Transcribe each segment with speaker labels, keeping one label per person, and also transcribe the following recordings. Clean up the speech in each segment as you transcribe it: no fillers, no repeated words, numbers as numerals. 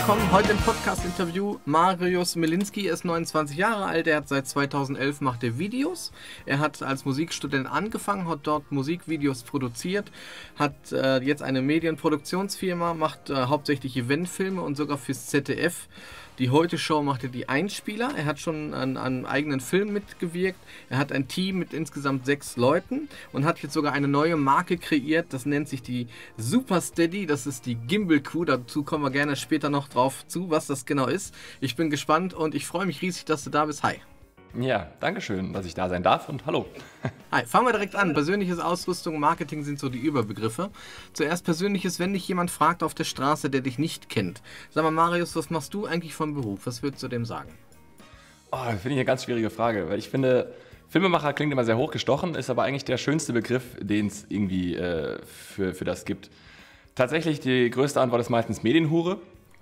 Speaker 1: willkommen. Heute im Podcast-Interview Mariusz Milinski. Er ist 29 Jahre alt, er hat seit 2011 macht er Videos. Er hat als Musikstudent angefangen, hat dort Musikvideos produziert, hat jetzt eine Medienproduktionsfirma, macht hauptsächlich Eventfilme und sogar fürs ZDF. Die Heute-Show macht er die Einspieler. Er hat schon an einem eigenen Film mitgewirkt. Er hat ein Team mit insgesamt 6 Leuten und hat jetzt sogar eine neue Marke kreiert. Das nennt sich die Super Steady. Das ist die Gimbal Crew. Dazu kommen wir gerne später noch drauf zu, was das genau ist. Ich bin gespannt und ich freue mich riesig, dass du da bist. Hi.
Speaker 2: Ja, danke schön, dass ich da sein darf und hallo.
Speaker 1: Hi, fangen wir direkt an. Persönliches Ausrüstung und Marketing sind so die Überbegriffe. Zuerst Persönliches, wenn dich jemand fragt auf der Straße, der dich nicht kennt. Sag mal, Mariusz, was machst du eigentlich vom Beruf? Was würdest du dem sagen?
Speaker 2: Oh, finde ich eine ganz schwierige Frage, weil ich finde, Filmemacher klingt immer sehr hochgestochen, ist aber eigentlich der schönste Begriff, den es irgendwie für das gibt. Tatsächlich die größte Antwort ist meistens Medienhure,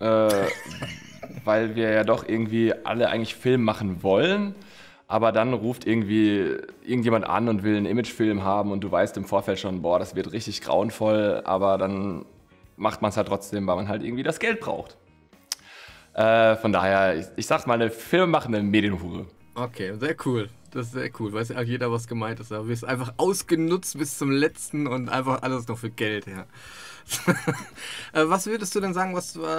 Speaker 2: weil wir ja doch irgendwie alle eigentlich Film machen wollen. Aber dann ruft irgendwie irgendjemand an und will einen Imagefilm haben und du weißt im Vorfeld schon, boah, das wird richtig grauenvoll, aber dann macht man es halt trotzdem, weil man halt irgendwie das Geld braucht. Von daher, ich sag's mal, eine filmmachende Medienhure.
Speaker 1: Okay, sehr cool. Das ist sehr cool. Weiß ja auch jeder, was gemeint ist. Du wirst einfach ausgenutzt bis zum Letzten und einfach alles noch für Geld, ja. Was würdest du denn sagen,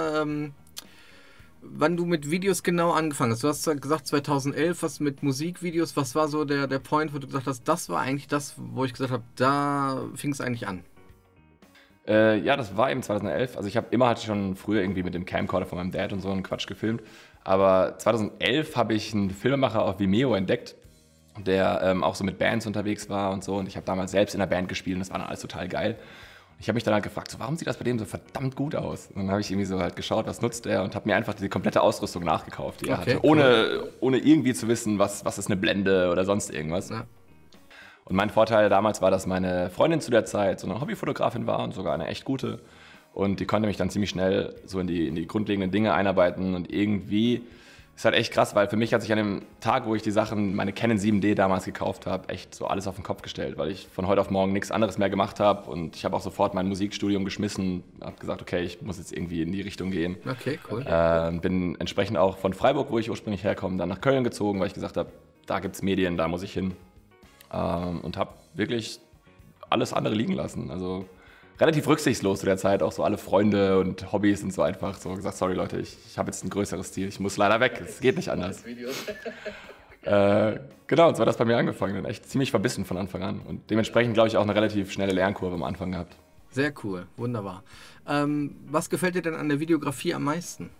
Speaker 1: wann du mit Videos genau angefangen hast? Du hast gesagt 2011, was mit Musikvideos, was war so der Point, wo du gesagt hast, das war eigentlich das, wo ich gesagt habe, da fing es eigentlich an?
Speaker 2: Ja, das war eben 2011. Also ich hatte schon früher irgendwie mit dem Camcorder von meinem Dad und so einen Quatsch gefilmt. Aber 2011 habe ich einen Filmemacher auf Vimeo entdeckt, der auch so mit Bands unterwegs war und so. Und ich habe damals selbst in der Band gespielt und das war dann alles total geil. Ich habe mich dann halt gefragt, so, warum sieht das bei dem so verdammt gut aus? Und dann habe ich irgendwie so halt geschaut, was nutzt er und habe mir einfach die komplette Ausrüstung nachgekauft, die er hatte, ohne irgendwie zu wissen, was ist eine Blende oder sonst irgendwas. Ja. Und mein Vorteil damals war, dass meine Freundin zu der Zeit so eine Hobbyfotografin war und sogar eine echt gute. Und die konnte mich dann ziemlich schnell so in die grundlegenden Dinge einarbeiten und irgendwie ist halt echt krass, weil für mich hat sich an dem Tag, wo ich die Sachen, meine Canon 7D damals gekauft habe, echt so alles auf den Kopf gestellt, weil ich von heute auf morgen nichts anderes mehr gemacht habe und ich habe auch sofort mein Musikstudium geschmissen, habe gesagt, okay, ich muss jetzt irgendwie in die Richtung gehen.
Speaker 1: Okay, cool.
Speaker 2: Bin entsprechend auch von Freiburg, wo ich ursprünglich herkomme, dann nach Köln gezogen, weil ich gesagt habe, da gibt es Medien, da muss ich hin. Und habe wirklich alles andere liegen lassen. Also relativ rücksichtslos zu der Zeit, auch so alle Freunde und Hobbys und so einfach so gesagt, sorry Leute, ich habe jetzt ein größeres Ziel, ich muss leider weg, es geht nicht anders. Genau, und so hat das bei mir angefangen, dann echt ziemlich verbissen von Anfang an und dementsprechend, glaube ich, auch eine relativ schnelle Lernkurve am Anfang gehabt.
Speaker 1: Sehr cool, wunderbar. Was gefällt dir denn an der Videografie am meisten?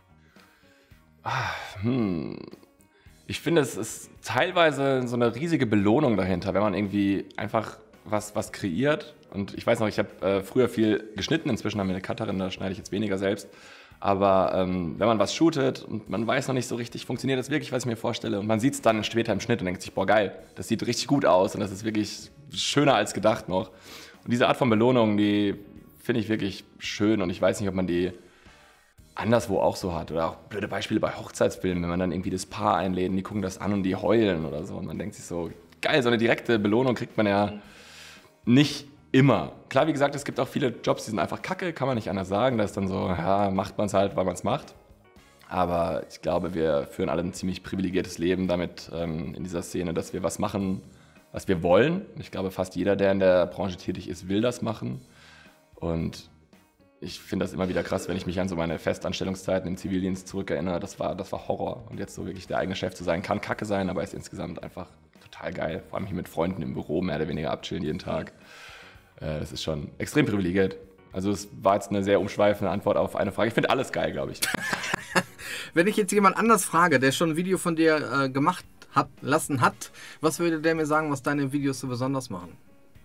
Speaker 2: Ich finde, es ist teilweise so eine riesige Belohnung dahinter, wenn man irgendwie einfach was kreiert. Und ich weiß noch, ich habe früher viel geschnitten, inzwischen haben wir eine Cutterin, da schneide ich jetzt weniger selbst. Aber wenn man was shootet und man weiß noch nicht so richtig, funktioniert das wirklich, was ich mir vorstelle. Und man sieht es dann später im Schnitt und denkt sich, boah geil, das sieht richtig gut aus und das ist wirklich schöner als gedacht noch. Und diese Art von Belohnung, die finde ich wirklich schön und ich weiß nicht, ob man die anderswo auch so hat. Oder auch blöde Beispiele bei Hochzeitsfilmen, wenn man dann irgendwie das Paar einlädt und die gucken das an und die heulen oder so. Und man denkt sich so, geil, so eine direkte Belohnung kriegt man ja nicht immer. Klar, wie gesagt, es gibt auch viele Jobs, die sind einfach kacke, kann man nicht anders sagen. Da ist dann so, ja, macht man es halt, weil man es macht. Aber ich glaube, wir führen alle ein ziemlich privilegiertes Leben damit in dieser Szene, dass wir was machen, was wir wollen. Ich glaube, fast jeder, der in der Branche tätig ist, will das machen. Und ich finde das immer wieder krass, wenn ich mich an so meine Festanstellungszeiten im Zivildienst zurückerinnere. Das war Horror. Und jetzt so wirklich der eigene Chef zu sein, kann kacke sein, aber ist insgesamt einfach total geil. Vor allem hier mit Freunden im Büro mehr oder weniger abchillen jeden Tag. Das ist schon extrem privilegiert. Also es war jetzt eine sehr umschweifende Antwort auf eine Frage. Ich finde alles geil, glaube ich.
Speaker 1: Wenn ich jetzt jemand anders frage, der schon ein Video von dir gemacht lassen hat, was würde der mir sagen, was deine Videos so besonders machen?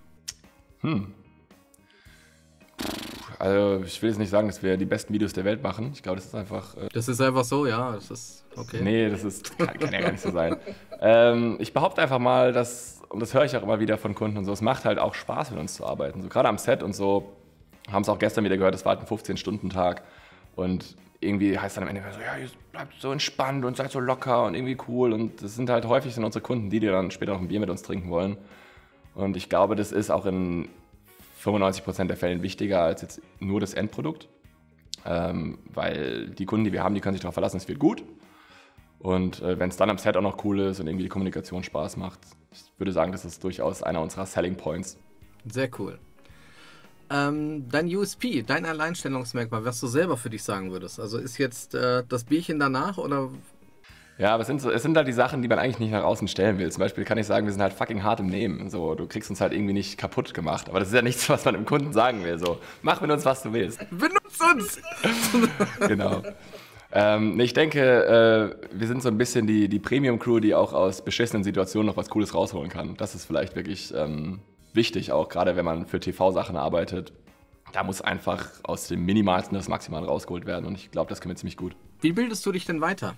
Speaker 2: Also ich will jetzt nicht sagen, dass wir die besten Videos der Welt machen. Ich glaube, das ist einfach...
Speaker 1: das ist einfach so, ja. Das ist okay.
Speaker 2: Nee, kann ja gar nicht so sein. Ich behaupte einfach mal, dass, und das höre ich auch immer wieder von Kunden und so, es macht halt auch Spaß, mit uns zu arbeiten. So gerade am Set und so, haben es auch gestern wieder gehört, es war halt ein 15-Stunden-Tag. Und irgendwie heißt dann am Ende so, ja, ihr bleibt so entspannt und seid so locker und irgendwie cool. Und das sind halt häufig unsere Kunden, die dann später noch ein Bier mit uns trinken wollen. Und ich glaube, das ist auch in 95% der Fällen wichtiger als jetzt nur das Endprodukt. weil die Kunden, die wir haben, die können sich darauf verlassen, es wird gut. Und wenn es dann am Set auch noch cool ist und irgendwie die Kommunikation Spaß macht, ich würde sagen, das ist durchaus einer unserer Selling Points.
Speaker 1: Sehr cool. Dein USP, dein Alleinstellungsmerkmal, was du selber für dich sagen würdest. Also ist jetzt das Bierchen danach oder...
Speaker 2: Ja, aber es sind halt die Sachen, die man eigentlich nicht nach außen stellen will. Zum Beispiel kann ich sagen, wir sind halt fucking hart im Nehmen. So, du kriegst uns halt irgendwie nicht kaputt gemacht. Aber das ist ja nichts, was man dem Kunden sagen will. So, mach mit uns, was du willst.
Speaker 1: Benutz uns!
Speaker 2: Genau. Ich denke, wir sind so ein bisschen die Premium-Crew, die auch aus beschissenen Situationen noch was Cooles rausholen kann. Das ist vielleicht wirklich wichtig, auch gerade wenn man für TV-Sachen arbeitet. Da muss einfach aus dem Minimalsten das Maximale rausgeholt werden. Und ich glaube, das können wir ziemlich gut.
Speaker 1: Wie bildest du dich denn weiter?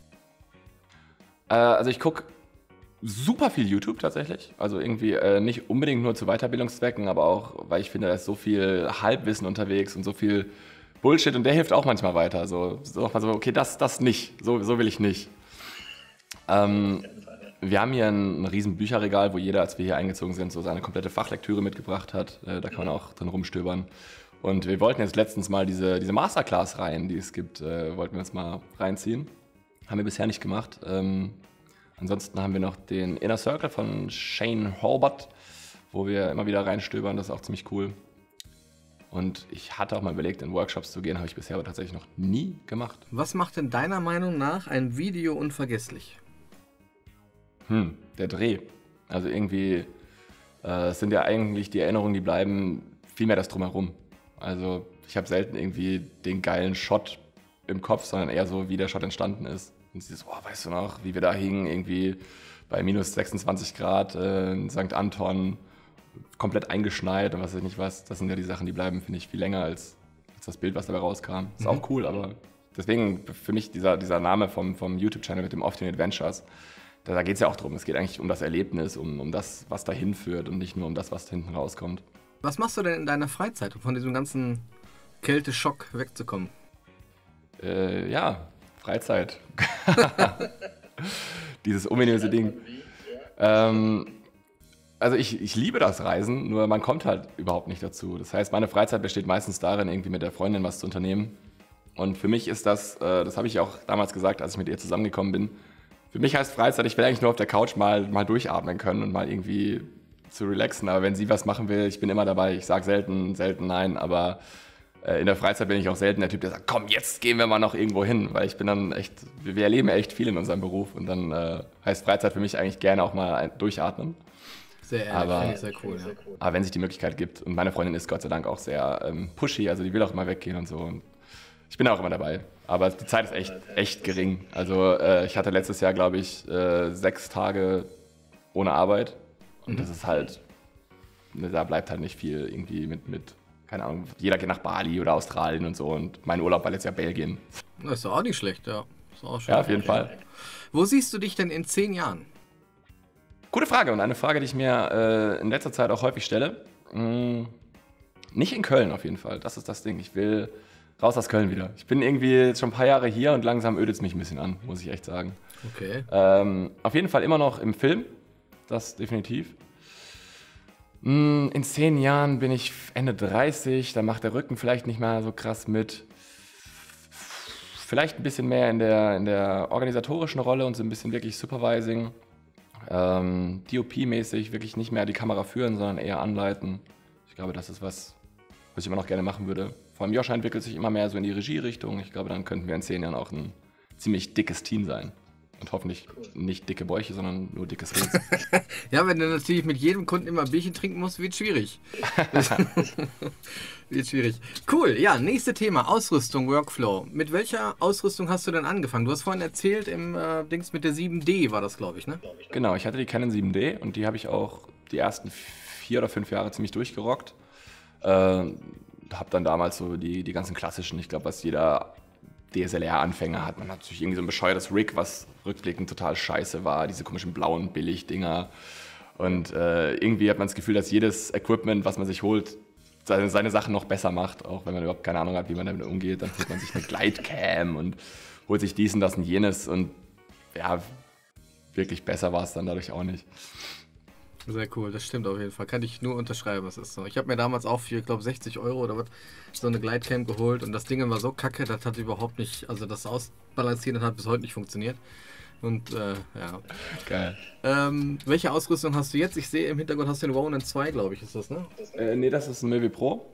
Speaker 2: Also ich gucke super viel YouTube tatsächlich. Also irgendwie nicht unbedingt nur zu Weiterbildungszwecken, aber auch, weil ich finde, da ist so viel Halbwissen unterwegs und so viel Bullshit und der hilft auch manchmal weiter. So nochmal so, okay, das nicht. So will ich nicht. Wir haben hier ein riesen Bücherregal, wo jeder, als wir hier eingezogen sind, so seine komplette Fachlektüre mitgebracht hat. Da kann man auch drin rumstöbern. Und wir wollten jetzt letztens mal diese Masterclass-Reihen, die es gibt, wollten wir uns mal reinziehen. Haben wir bisher nicht gemacht. Ansonsten haben wir noch den Inner Circle von Shane Horvath, wo wir immer wieder reinstöbern. Das ist auch ziemlich cool. Und ich hatte auch mal überlegt, in Workshops zu gehen, habe ich bisher aber tatsächlich noch nie gemacht.
Speaker 1: Was macht denn deiner Meinung nach ein Video unvergesslich?
Speaker 2: Der Dreh. Also irgendwie, es sind ja eigentlich die Erinnerungen, die bleiben, vielmehr das Drumherum. Also ich habe selten irgendwie den geilen Shot im Kopf, sondern eher so, wie der Shot entstanden ist. Und dieses, weißt du noch, wie wir da hingen, irgendwie bei minus 26 Grad in St. Anton, komplett eingeschneit und was weiß ich nicht was. Das sind ja die Sachen, die bleiben, finde ich, viel länger als das Bild, was dabei rauskam. Ist auch cool, aber deswegen für mich dieser Name vom YouTube-Channel mit dem Often Adventures, da geht es ja auch drum. Es geht eigentlich um das Erlebnis, um das, was dahin führt und nicht nur um das, was da hinten rauskommt.
Speaker 1: Was machst du denn in deiner Freizeit, um von diesem ganzen Kälteschock wegzukommen?
Speaker 2: Freizeit. Dieses ominöse Ding. Also ich liebe das Reisen, nur man kommt halt überhaupt nicht dazu. Das heißt, meine Freizeit besteht meistens darin, irgendwie mit der Freundin was zu unternehmen. Und für mich ist das habe ich auch damals gesagt, als ich mit ihr zusammengekommen bin, für mich heißt Freizeit, ich will eigentlich nur auf der Couch mal durchatmen können und mal irgendwie zu relaxen. Aber wenn sie was machen will, ich bin immer dabei. Ich sage selten nein, aber in der Freizeit bin ich auch selten der Typ, der sagt, komm, jetzt gehen wir mal noch irgendwo hin. Weil ich bin dann echt, wir erleben echt viel in unserem Beruf. Und dann heißt Freizeit für mich eigentlich gerne auch mal durchatmen.
Speaker 1: Sehr ehrlich, finde ich sehr cool. Ja.
Speaker 2: Aber wenn sich die Möglichkeit gibt, und meine Freundin ist Gott sei Dank auch sehr pushy, also die will auch immer weggehen und so. Und ich bin auch immer dabei. Aber die Zeit ist echt gering. Also ich hatte letztes Jahr, glaube ich, 6 Tage ohne Arbeit. Und das ist halt, da bleibt halt nicht viel irgendwie mit, keine Ahnung, jeder geht nach Bali oder Australien und so. Und mein Urlaub war letztes Jahr Belgien.
Speaker 1: Das ist doch auch nicht schlecht, ja. Ist auch schön.
Speaker 2: Ja, auf jeden Fall.
Speaker 1: Wo siehst du dich denn in 10 Jahren?
Speaker 2: Gute Frage und eine Frage, die ich mir in letzter Zeit auch häufig stelle. Nicht in Köln auf jeden Fall, das ist das Ding. Ich will raus aus Köln wieder. Ich bin irgendwie jetzt schon ein paar Jahre hier und langsam ödet es mich ein bisschen an, muss ich echt sagen.
Speaker 1: Okay.
Speaker 2: Auf jeden Fall immer noch im Film, das definitiv. In 10 Jahren bin ich Ende 30, da macht der Rücken vielleicht nicht mehr so krass mit. Vielleicht ein bisschen mehr in der organisatorischen Rolle und so ein bisschen wirklich Supervising. DOP-mäßig wirklich nicht mehr die Kamera führen, sondern eher anleiten. Ich glaube, das ist was ich immer noch gerne machen würde. Vor allem Joscha entwickelt sich immer mehr so in die Regie-Richtung. Ich glaube, dann könnten wir in 10 Jahren auch ein ziemlich dickes Team sein. Und hoffentlich nicht dicke Bäuche, sondern nur dickes Reden.
Speaker 1: Ja, wenn du natürlich mit jedem Kunden immer ein Bierchen trinken musst, wird schwierig. Wird schwierig. Cool, ja, nächstes Thema, Ausrüstung, Workflow. Mit welcher Ausrüstung hast du denn angefangen? Du hast vorhin erzählt, im Dings mit der 7D war das, glaube ich, ne?
Speaker 2: Genau, ich hatte die Canon 7D und die habe ich auch die ersten 4 oder 5 Jahre ziemlich durchgerockt. Habe dann damals so die ganzen klassischen, ich glaube, was jeder DSLR-Anfänger hat. Man hat natürlich irgendwie so ein bescheuertes Rig, was rückblickend total scheiße war, diese komischen blauen Billigdinger. Und irgendwie hat man das Gefühl, dass jedes Equipment, was man sich holt, seine Sachen noch besser macht, auch wenn man überhaupt keine Ahnung hat, wie man damit umgeht. Dann holt man sich eine Glidecam und holt sich dies und das und jenes. Und ja, wirklich besser war es dann dadurch auch nicht.
Speaker 1: Sehr cool, das stimmt auf jeden Fall. Kann ich nur unterschreiben, es ist so. Ich habe mir damals auch für, ich glaube, 60 Euro oder was, so eine Glidecam geholt und das Ding war so kacke, das hat überhaupt nicht, also das Ausbalancieren hat bis heute nicht funktioniert. Und ja.
Speaker 2: Geil.
Speaker 1: Welche Ausrüstung hast du jetzt? Ich sehe im Hintergrund hast du den Ronin 2, glaube ich, ist das, ne?
Speaker 2: Nee, das ist ein Mavic Pro.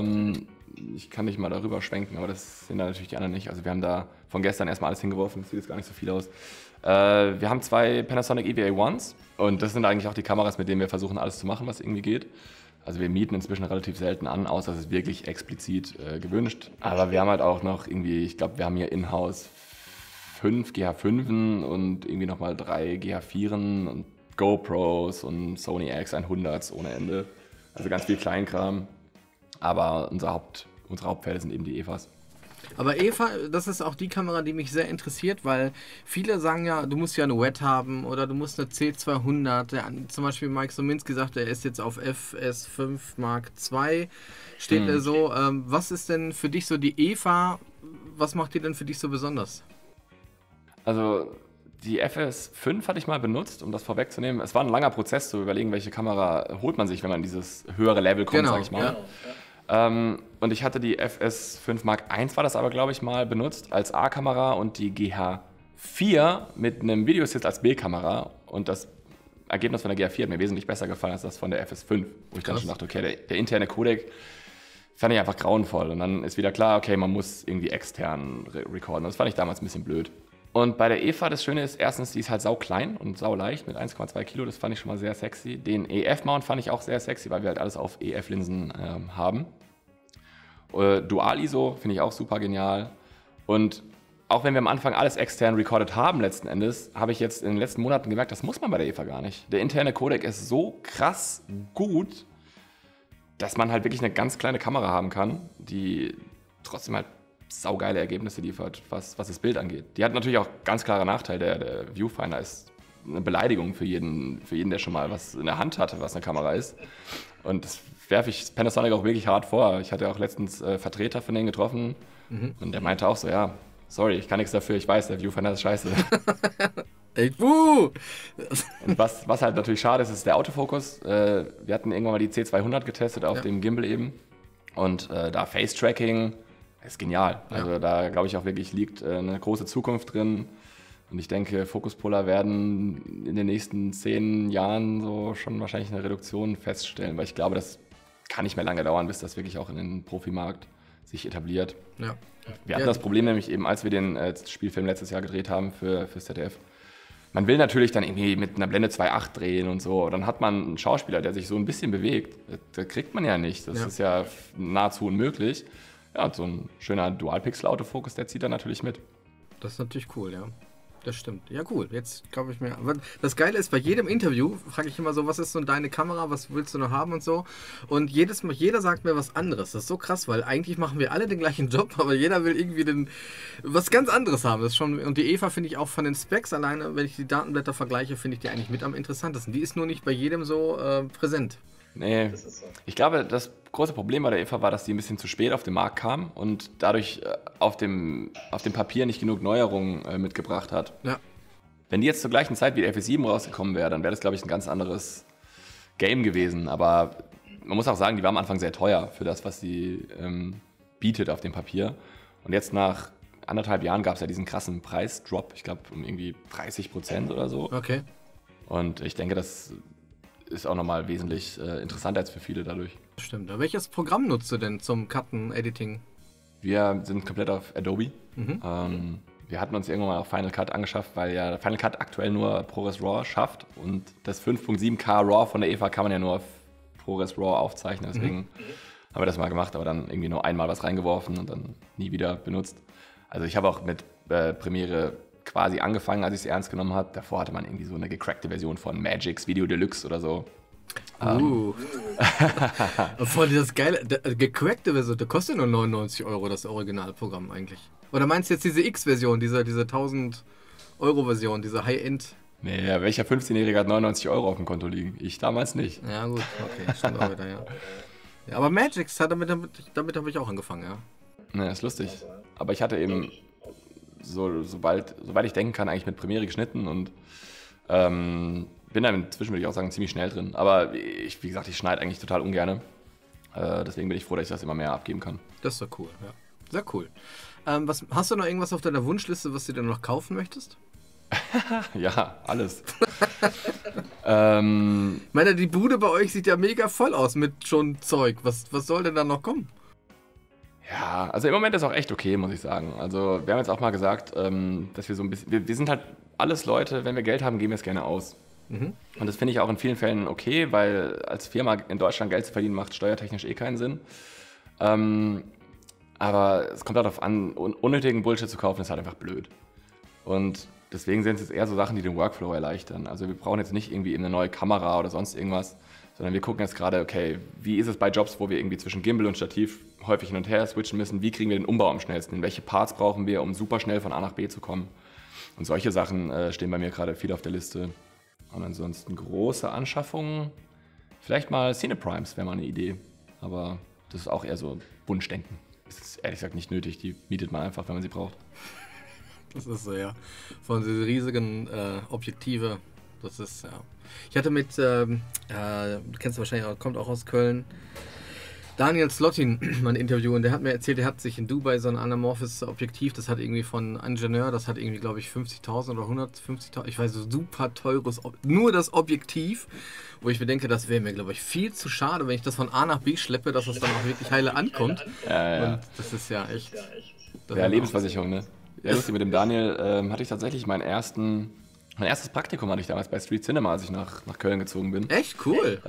Speaker 2: Ich kann nicht mal darüber schwenken, aber das sehen da natürlich die anderen nicht. Also wir haben da von gestern erstmal alles hingeworfen, das sieht jetzt gar nicht so viel aus. Wir haben 2 Panasonic EVA-1s und das sind eigentlich auch die Kameras, mit denen wir versuchen alles zu machen, was irgendwie geht. Also wir mieten inzwischen relativ selten an, außer es ist wirklich explizit gewünscht. Aber wir haben halt auch noch irgendwie, ich glaube, wir haben hier in-house 5 GH5 und irgendwie nochmal 3 GH4 und GoPros und Sony X100s ohne Ende. Also ganz viel Kleinkram. Aber unsere Hauptpferde sind eben die EVAs.
Speaker 1: Aber Eva, das ist auch die Kamera, die mich sehr interessiert, weil viele sagen ja, du musst ja eine WET haben oder du musst eine C200. Zum Beispiel Mike Sominski sagt, er ist jetzt auf FS5 Mark II, steht er so. Was ist denn für dich so die Eva, was macht die denn für dich so besonders?
Speaker 2: Also die FS5 hatte ich mal benutzt, um das vorwegzunehmen. Es war ein langer Prozess zu überlegen, welche Kamera holt man sich, wenn man in dieses höhere Level kommt,
Speaker 1: Genau,
Speaker 2: sag ich mal. Ja. Und ich hatte die FS5 Mark I war das aber, glaube ich, mal benutzt als A-Kamera und die GH4 mit einem Videoassist als B-Kamera. Und das Ergebnis von der GH4 hat mir wesentlich besser gefallen als das von der FS5. Wo ich dann schon dachte, okay, der interne Codec fand ich einfach grauenvoll. Und dann ist wieder klar, okay, man muss irgendwie extern recorden. Das fand ich damals ein bisschen blöd. Und bei der EVA, das Schöne ist, erstens, die ist halt sau klein und sau leicht mit 1,2 Kilo, das fand ich schon mal sehr sexy. Den EF-Mount fand ich auch sehr sexy, weil wir halt alles auf EF-Linsen haben. Dual-ISO finde ich auch super genial. Und auch wenn wir am Anfang alles extern recorded haben letzten Endes, habe ich jetzt in den letzten Monaten gemerkt, das muss man bei der EVA gar nicht. Der interne Codec ist so krass gut, dass man halt wirklich eine ganz kleine Kamera haben kann, die trotzdem halt saugeile Ergebnisse liefert, was das Bild angeht. Die hat natürlich auch ganz klare Nachteile. Der Viewfinder ist eine Beleidigung für jeden, der schon mal was in der Hand hatte, was eine Kamera ist. Und das werfe ich Panasonic auch wirklich hart vor. Ich hatte auch letztens Vertreter von denen getroffen und der meinte auch so, ja, sorry, ich kann nichts dafür, ich weiß, der Viewfinder ist scheiße.
Speaker 1: Ey, wuh!
Speaker 2: Und was halt natürlich schade ist, ist der Autofokus. Wir hatten irgendwann mal die C200 getestet auf dem Gimbal eben und da Face-Tracking ist genial. Also da, glaube ich, auch wirklich liegt eine große Zukunft drin. Und ich denke, Fokuspuller werden in den nächsten 10 Jahren so schon wahrscheinlich eine Reduktion feststellen, weil ich glaube, das kann nicht mehr lange dauern, bis das wirklich auch in den Profimarkt sich etabliert. Ja. Wir hatten das Problem nämlich eben, als wir den Spielfilm letztes Jahr gedreht haben fürs ZDF. Man will natürlich dann irgendwie mit einer Blende 2.8 drehen und so. Dann hat man einen Schauspieler, der sich so ein bisschen bewegt. Das kriegt man ja nicht. Das ist ja nahezu unmöglich. Ja, und so ein schöner Dual-Pixel-Autofokus, der zieht dann natürlich mit.
Speaker 1: Das ist natürlich cool, ja. Das stimmt. Ja, cool. Jetzt glaube ich mir. Das Geile ist, bei jedem Interview frage ich immer so, was ist so deine Kamera, was willst du noch haben und so. Und jedes Mal, jeder sagt mir was anderes. Das ist so krass, weil eigentlich machen wir alle den gleichen Job, aber jeder will irgendwie was ganz anderes haben. Das ist schon, und die Eva finde ich auch von den Specs alleine, wenn ich die Datenblätter vergleiche, finde ich die eigentlich mit am interessantesten. Die ist nur nicht bei jedem so präsent.
Speaker 2: Nee, ich glaube, das große Problem bei der EVA war, dass die ein bisschen zu spät auf den Markt kam und dadurch auf dem Papier nicht genug Neuerungen mitgebracht hat. Ja. Wenn die jetzt zur gleichen Zeit wie der FS7 rausgekommen wäre, dann wäre das, glaube ich, ein ganz anderes Game gewesen. Aber man muss auch sagen, die war am Anfang sehr teuer für das, was sie bietet auf dem Papier. Und jetzt nach 1,5 Jahren gab es ja diesen krassen Preisdrop, ich glaube um irgendwie 30% oder so.
Speaker 1: Okay.
Speaker 2: Und ich denke, das ist auch nochmal wesentlich interessanter als für viele dadurch.
Speaker 1: Stimmt. Welches Programm nutzt du denn zum Cutten, Editing?
Speaker 2: Wir sind komplett auf Adobe. Wir hatten uns irgendwann mal auf Final Cut angeschafft, weil ja Final Cut aktuell nur ProRes RAW schafft und das 5.7K RAW von der EVA kann man ja nur auf ProRes RAW aufzeichnen. Deswegen haben wir das mal gemacht, aber dann irgendwie nur einmal was reingeworfen und dann nie wieder benutzt. Also ich habe auch mit Premiere quasi angefangen, als ich es ernst genommen habe. Davor hatte man irgendwie so eine gecrackte Version von Magix Video Deluxe oder so.
Speaker 1: Voll das geile, gecrackte Version, der kostet nur 99 Euro, das Originalprogramm eigentlich. Oder meinst du jetzt diese X-Version, diese 1000 Euro Version, diese High-End?
Speaker 2: Nee, ja, welcher 15-Jährige hat 99 Euro auf dem Konto liegen? Ich damals nicht.
Speaker 1: Ja gut, okay, stimmt auch wieder, ja. Ja, aber Magix, damit habe ich auch angefangen, ja.
Speaker 2: Ja, ist lustig. Aber ich hatte eben soweit ich denken kann, eigentlich mit Premiere geschnitten und bin bin da inzwischen, würde ich auch sagen, ziemlich schnell drin. Aber wie gesagt, ich schneide eigentlich total ungern. Deswegen bin ich froh, dass ich das immer mehr abgeben kann.
Speaker 1: Das ist doch cool, ja. Sehr cool. Hast du noch irgendwas auf deiner Wunschliste, was du dir noch kaufen möchtest?
Speaker 2: Ja, alles.
Speaker 1: Ich meine, die Bude bei euch sieht ja mega voll aus mit schon Zeug. Was soll denn da noch kommen?
Speaker 2: Ja, also im Moment ist auch echt okay, muss ich sagen. Also wir haben jetzt auch mal gesagt, dass wir so ein bisschen, wir sind halt alles Leute, wenn wir Geld haben, geben wir es gerne aus. Und das finde ich auch in vielen Fällen okay, weil als Firma in Deutschland Geld zu verdienen, macht steuertechnisch eh keinen Sinn. Aber es kommt halt darauf an, unnötigen Bullshit zu kaufen, ist halt einfach blöd. Und deswegen sind es jetzt eher so Sachen, die den Workflow erleichtern. Also wir brauchen jetzt nicht irgendwie eine neue Kamera oder sonst irgendwas, sondern wir gucken jetzt gerade, okay, wie ist es bei Jobs, wo wir irgendwie zwischen Gimbal und Stativ häufig hin und her switchen müssen, wie kriegen wir den Umbau am schnellsten, welche Parts brauchen wir, um super schnell von A nach B zu kommen. Und solche Sachen stehen bei mir gerade viel auf der Liste. Und ansonsten große Anschaffungen, vielleicht mal Cineprimes wäre mal eine Idee, aber das ist auch eher so Wunschdenken. Das ist ehrlich gesagt nicht nötig, die mietet man einfach, wenn man sie braucht.
Speaker 1: Das ist so, ja. Von diesen riesigen Objektive, das ist, ja. Ich hatte mit, du kennst du wahrscheinlich auch, kommt auch aus Köln, Daniel Slotin mal ein Interview und der hat mir erzählt, er hat sich in Dubai so ein anamorphes Objektiv, das hat irgendwie von Ingenieur, das hat irgendwie, glaube ich, 50.000 oder 150.000, ich weiß, so super teures, nur das Objektiv, wo ich mir denke, das wäre mir, glaube ich, viel zu schade, wenn ich das von A nach B schleppe, dass es dann auch wirklich heile ankommt.
Speaker 2: Ja.
Speaker 1: Und das ist ja echt...
Speaker 2: Ja, Lebensversicherung, ne? Ja, lustig, mit dem Daniel hatte ich tatsächlich mein erstes Praktikum hatte ich damals bei Street Cinema, als ich nach Köln gezogen bin.
Speaker 1: Echt cool.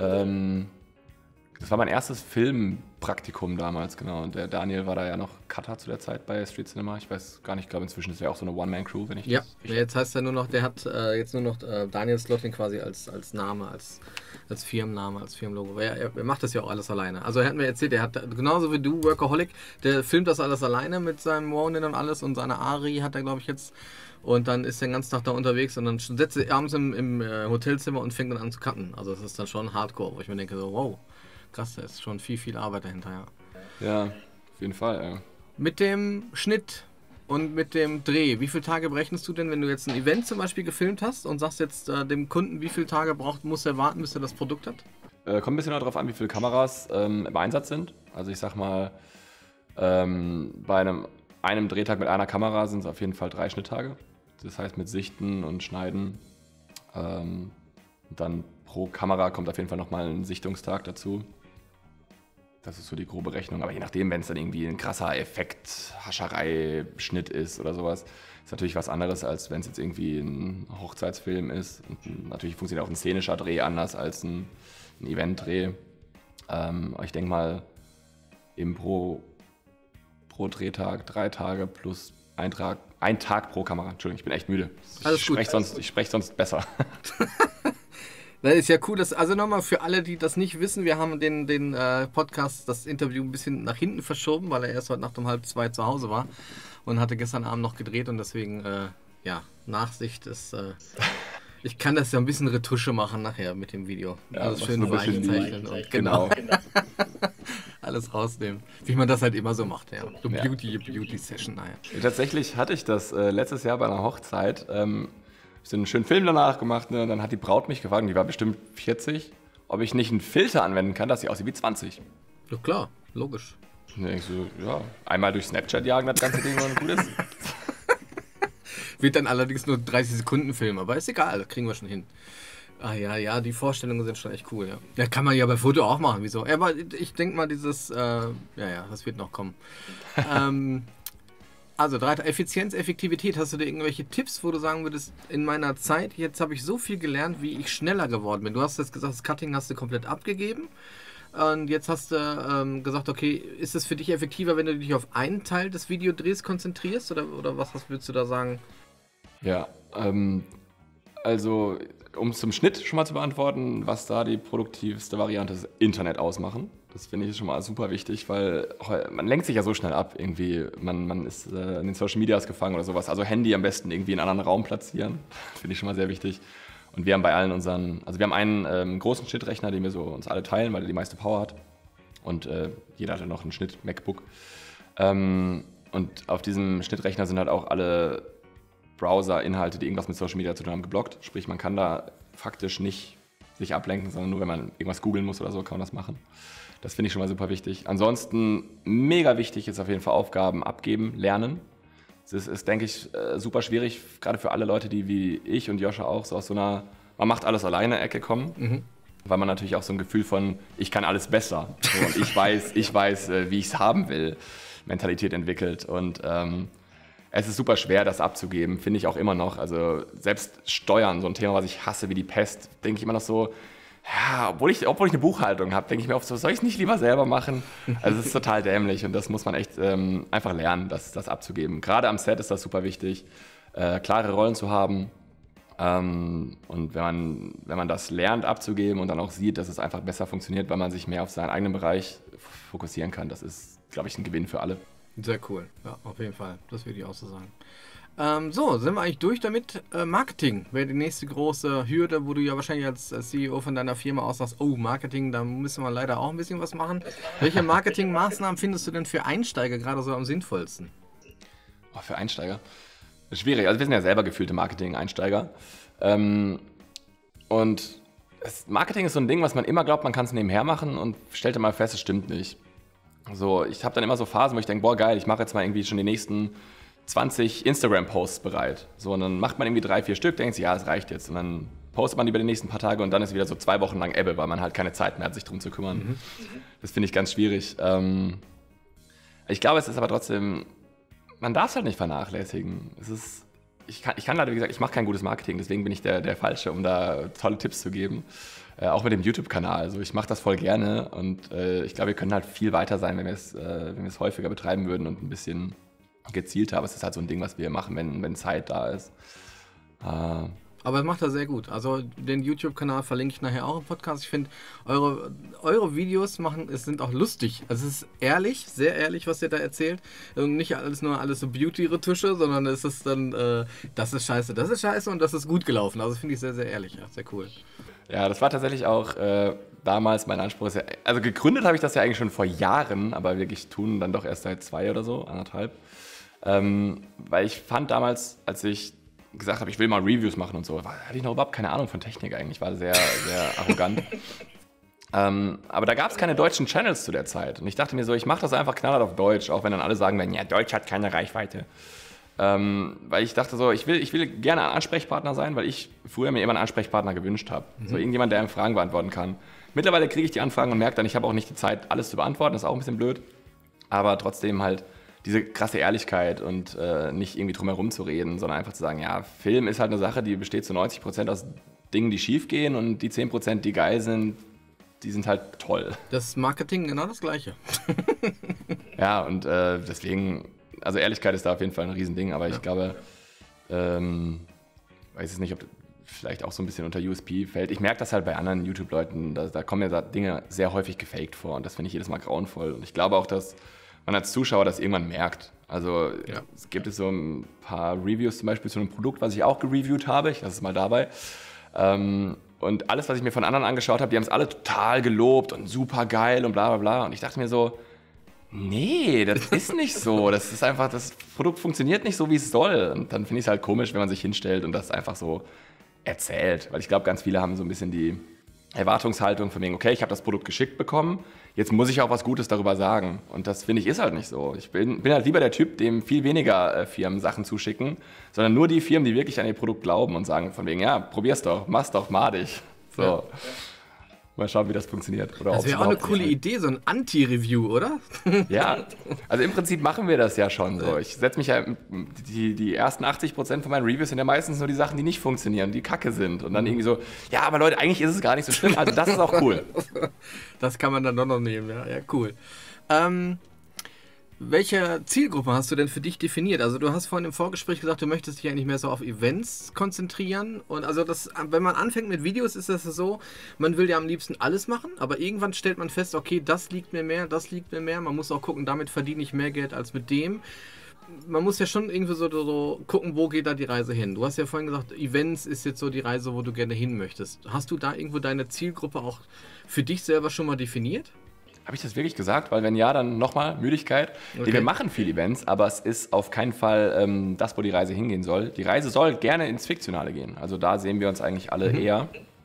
Speaker 2: Das war mein erstes Filmpraktikum damals, genau. Und der Daniel war da ja noch Cutter zu der Zeit bei Street Cinema. Ich weiß gar nicht, ich glaube inzwischen ist er auch so eine One-Man-Crew, wenn ich
Speaker 1: ja,
Speaker 2: das
Speaker 1: jetzt heißt er nur noch, der hat jetzt nur noch Daniel Slotin quasi als Name, als Firmenname, als Firmenlogo. Weil er macht das ja auch alles alleine. Also er hat mir erzählt, er hat genauso wie du, Workaholic, der filmt das alles alleine mit seinem Ronin und alles und seine Ari hat er, glaube ich, jetzt. Und dann ist er den ganzen Tag da unterwegs und dann setzt er abends im Hotelzimmer und fängt dann an zu cutten. Also das ist dann schon Hardcore, wo ich mir denke, so wow. Krass, da ist schon viel Arbeit dahinter, ja.
Speaker 2: Ja, auf jeden Fall, ja.
Speaker 1: Mit dem Schnitt und mit dem Dreh, wie viele Tage berechnest du denn, wenn du jetzt ein Event zum Beispiel gefilmt hast und sagst jetzt dem Kunden, wie viele Tage muss er warten, bis er das Produkt hat?
Speaker 2: Kommt ein bisschen darauf an, wie viele Kameras im Einsatz sind. Also ich sag mal, bei einem Drehtag mit einer Kamera sind es auf jeden Fall 3 Schnitttage. Das heißt mit Sichten und Schneiden. Dann pro Kamera kommt auf jeden Fall nochmal ein Sichtungstag dazu. Das ist so die grobe Rechnung. Aber je nachdem, wenn es dann irgendwie ein krasser Effekt, Hascherei-Schnitt ist oder sowas, ist natürlich was anderes, als wenn es jetzt irgendwie ein Hochzeitsfilm ist. Und natürlich funktioniert auch ein szenischer Dreh anders als ein Event-Dreh. Aber ich denke mal, eben pro Drehtag 3 Tage plus ein Tag pro Kamera. Entschuldigung, ich bin echt müde. Ich spreche sonst besser.
Speaker 1: Das ist ja cool, also nochmal für alle, die das nicht wissen, wir haben den Podcast, das Interview ein bisschen nach hinten verschoben, weil er erst heute Nacht um 1:30 zu Hause war und hatte gestern Abend noch gedreht und deswegen, Nachsicht ist, ich kann das ja ein bisschen Retusche machen nachher mit dem Video.
Speaker 2: Ja,
Speaker 1: alles schön weich zeichnen und genau. Alles rausnehmen. Wie man das halt immer so macht, ja. So Beauty-Session, naja.
Speaker 2: Tatsächlich hatte ich das letztes Jahr bei einer Hochzeit, so einen schönen Film danach gemacht, ne? Dann hat die Braut mich gefragt, die war bestimmt 40, ob ich nicht einen Filter anwenden kann, dass sie aussieht wie 20.
Speaker 1: Ja klar, logisch.
Speaker 2: Und dann denk ich so, ja, einmal durch Snapchat jagen, das ganze Ding und gut ist.
Speaker 1: Wird dann allerdings nur 30 Sekunden Film, aber ist egal, das kriegen wir schon hin. Ah ja, die Vorstellungen sind schon echt cool, ja. Ja, kann man ja bei Foto auch machen, wieso? Aber ich denke mal, das wird noch kommen. Also, Effizienz, Effektivität, hast du dir irgendwelche Tipps, wo du sagen würdest, in meiner Zeit, jetzt habe ich so viel gelernt, wie ich schneller geworden bin. Du hast jetzt gesagt, das Cutting hast du komplett abgegeben und jetzt hast du gesagt, okay, ist es für dich effektiver, wenn du dich auf einen Teil des Videodrehs konzentrierst oder was würdest du da sagen?
Speaker 2: Ja, also um es zum Schnitt schon mal zu beantworten, was da die produktivste Variante ist, Internet ausmachen. Das finde ich schon mal super wichtig, weil man lenkt sich ja so schnell ab irgendwie. Man ist in den Social Medias gefangen oder sowas. Also Handy am besten irgendwie in einen anderen Raum platzieren. Finde ich schon mal sehr wichtig. Und wir haben bei allen wir haben einen großen Schnittrechner, den wir so uns alle teilen, weil der die meiste Power hat. Und jeder hat ja noch einen Schnitt-MacBook. Und auf diesem Schnittrechner sind halt auch alle Browser-Inhalte, die irgendwas mit Social Media zu tun haben, geblockt. Sprich, man kann da faktisch nicht sich ablenken, sondern nur, wenn man irgendwas googeln muss oder so, kann man das machen. Das finde ich schon mal super wichtig. Ansonsten mega wichtig ist auf jeden Fall Aufgaben abgeben, lernen. Das ist, denke ich, super schwierig, gerade für alle Leute, die wie ich und Joscha auch so aus so einer man macht alles alleine Ecke kommen. Weil man natürlich auch so ein Gefühl von, ich kann alles besser. So, und ich weiß, wie ich es haben will, Mentalität entwickelt. Und es ist super schwer, das abzugeben, finde ich auch immer noch. Also selbst Steuern, so ein Thema, was ich hasse wie die Pest, denke ich immer noch so, ja, obwohl ich eine Buchhaltung habe, denke ich mir oft so, soll ich es nicht lieber selber machen? Also es ist total dämlich und das muss man echt einfach lernen, das abzugeben. Gerade am Set ist das super wichtig, klare Rollen zu haben. Und wenn man das lernt abzugeben und dann auch sieht, dass es einfach besser funktioniert, weil man sich mehr auf seinen eigenen Bereich fokussieren kann, das ist, glaube ich, ein Gewinn für alle.
Speaker 1: Sehr cool, ja, auf jeden Fall. Das würde ich auch so sagen. So, sind wir eigentlich durch damit? Marketing wäre die nächste große Hürde, wo du ja wahrscheinlich als CEO von deiner Firma auch sagst, oh, Marketing, da müssen wir leider auch ein bisschen was machen. Welche Marketingmaßnahmen findest du denn für Einsteiger gerade so am sinnvollsten?
Speaker 2: Oh, für Einsteiger? Schwierig, also wir sind ja selber gefühlte Marketing-Einsteiger. Und Marketing ist so ein Ding, was man immer glaubt, man kann es nebenher machen und stellt dann mal fest, es stimmt nicht. So, ich habe dann immer so Phasen, wo ich denke, boah geil, ich mache jetzt mal irgendwie schon die nächsten 20 Instagram-Posts bereit. So, und dann macht man irgendwie 3, 4 Stück, denkt sich, ja, das reicht jetzt. Und dann postet man die über die nächsten paar Tage und dann ist wieder so 2 Wochen lang Ebbe, weil man halt keine Zeit mehr hat, sich drum zu kümmern. Das finde ich ganz schwierig. Ich glaube, es ist aber trotzdem, man darf es halt nicht vernachlässigen. Ich kann leider, wie gesagt, ich mache kein gutes Marketing, deswegen bin ich der Falsche, um da tolle Tipps zu geben. Auch mit dem YouTube-Kanal. Also ich mache das voll gerne und ich glaube, wir können halt viel weiter sein, wenn wir es häufiger betreiben würden und ein bisschen gezielter. Aber es ist halt so ein Ding, was wir machen, wenn Zeit da ist.
Speaker 1: Aber das macht er sehr gut. Also den YouTube-Kanal verlinke ich nachher auch im Podcast. Ich finde, eure Videos sind auch lustig. Also es ist ehrlich, sehr ehrlich, was ihr da erzählt. Und nicht alles so Beauty-Retusche, sondern es ist dann, das ist scheiße und das ist gut gelaufen. Also das finde ich sehr, sehr ehrlich. Ja, sehr cool.
Speaker 2: Ja, das war tatsächlich auch damals mein Anspruch. Also gegründet habe ich das ja eigentlich schon vor Jahren, aber wirklich tun dann doch erst seit 2 oder so, 1,5. Weil ich fand damals, als ich gesagt habe, ich will mal Reviews machen und so, hatte ich noch überhaupt keine Ahnung von Technik eigentlich. Ich war sehr, sehr arrogant. Aber da gab es keine deutschen Channels zu der Zeit. Und ich dachte mir so, ich mache das einfach knallhart auf Deutsch, auch wenn dann alle sagen werden, ja, Deutsch hat keine Reichweite. Weil ich dachte so, ich will gerne ein Ansprechpartner sein, weil ich früher mir immer einen Ansprechpartner gewünscht habe. So irgendjemand, der einem Fragen beantworten kann. Mittlerweile kriege ich die Anfragen und merke dann, ich habe auch nicht die Zeit, alles zu beantworten. Das ist auch ein bisschen blöd. Aber trotzdem halt diese krasse Ehrlichkeit und nicht irgendwie drum herum zu reden, sondern einfach zu sagen, ja, Film ist halt eine Sache, die besteht zu 90% aus Dingen, die schief gehen und die 10%, die geil sind, die sind halt toll.
Speaker 1: Das Marketing genau das Gleiche.
Speaker 2: Ja, und deswegen, also Ehrlichkeit ist da auf jeden Fall ein Riesending, aber ich glaube, weiß es nicht, ob das vielleicht auch so ein bisschen unter USP fällt. Ich merke das halt bei anderen YouTube-Leuten, da kommen mir Dinge sehr häufig gefaked vor und das finde ich jedes Mal grauenvoll. Und ich glaube auch, dass man als Zuschauer das irgendwann merkt. Also es gibt so ein paar Reviews zum Beispiel zu einem Produkt, was ich auch gereviewt habe. Ich lasse es mal dabei. Und alles, was ich mir von anderen angeschaut habe, die haben es alle total gelobt und super geil und bla bla bla. Und ich dachte mir so, nee, das ist nicht so. Das ist einfach, das Produkt funktioniert nicht so, wie es soll. Und dann finde ich es halt komisch, wenn man sich hinstellt und das einfach so erzählt. Weil ich glaube, ganz viele haben so ein bisschen die Erwartungshaltung von wegen, okay, ich habe das Produkt geschickt bekommen, jetzt muss ich auch was Gutes darüber sagen. Und das, finde ich, ist halt nicht so. Ich bin halt lieber der Typ, dem viel weniger Firmen Sachen zuschicken, sondern nur die Firmen, die wirklich an ihr Produkt glauben und sagen von wegen, ja, probier's doch, mach's doch, madig. So. Ja. Mal schauen, wie das funktioniert. Oder
Speaker 1: das wäre auch eine coole Idee, so ein Anti-Review, oder?
Speaker 2: Ja, also im Prinzip machen wir das ja schon so. Ich setze mich ja, die ersten 80% von meinen Reviews sind ja meistens nur die Sachen, die nicht funktionieren, die kacke sind. Und dann irgendwie so, ja, aber Leute, eigentlich ist es gar nicht so schlimm, also das ist auch cool.
Speaker 1: Das kann man dann doch noch nehmen, ja, cool. Welche Zielgruppe hast du denn für dich definiert? Also du hast vorhin im Vorgespräch gesagt, du möchtest dich eigentlich mehr so auf Events konzentrieren. Und also wenn man anfängt mit Videos, ist das so, man will ja am liebsten alles machen, aber irgendwann stellt man fest, okay, das liegt mir mehr, das liegt mir mehr. Man muss auch gucken, damit verdiene ich mehr Geld als mit dem. Man muss ja schon irgendwie so gucken, wo geht da die Reise hin. Du hast ja vorhin gesagt, Events ist jetzt so die Reise, wo du gerne hin möchtest. Hast du da irgendwo deine Zielgruppe auch für dich selber schon mal definiert?
Speaker 2: Habe ich das wirklich gesagt? Weil wenn ja, dann nochmal Müdigkeit. Okay. Wir machen viel Events, aber es ist auf keinen Fall das, wo die Reise hingehen soll. Die Reise soll gerne ins Fiktionale gehen. Also da sehen wir uns eigentlich alle eher.